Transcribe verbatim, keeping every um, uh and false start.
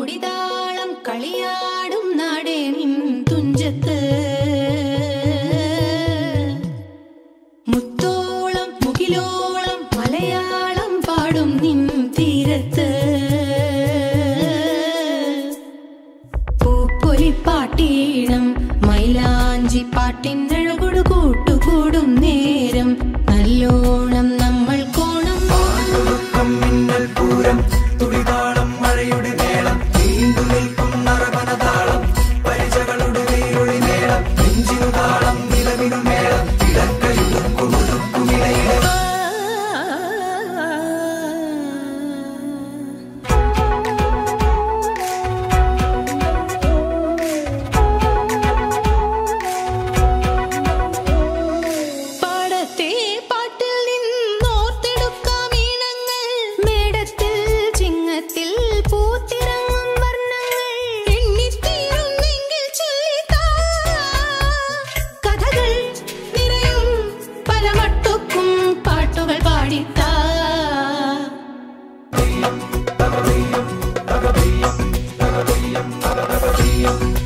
തുടിതാളം കളിയാടും നാടേ നിൻ തുഞ്ചത്ത് മുത്തോളം മുകിലോളം മലയാളം പാടും നിൻ തീരത്ത് പൂപ്പൊലിപ്പാട്ടീണം മൈലാഞ്ചി പാട്ടിനഴകൊടു കൂട്ടുകൂടും നേരം നല്ലോണം നമ്മൾ കോണം മിന്നൽ പൂരം തുടിതാളം മഴയുടെ മേളം നീണ്ടു നിൽക്കും നറവനതാളം പരിചകളുടെ വേരൊളി മേളം നെഞ്ചിനു താളം നിലവിനു മേളം ഇടക്കയുടുക്കുമിടയിലെ പാടത്തെ പാട്ടിൽ നിന്നോർത്തെടുക്കാം ഈണങ്ങൾ മേടത്തിൽ ചിങ്ങത്തിൽ പൂത്തിറങ്ങും വർണ്ണങ്ങൾ എണ്ണിത്തീരുന്നെങ്കിൽ ചൊല്ലിത്താ കഥകൾ നിറയും പല മട്ടുക്കും പാട്ടുകൾ പാടിത്താ തകതീയം തകതീയം തകതീയം തകതീയം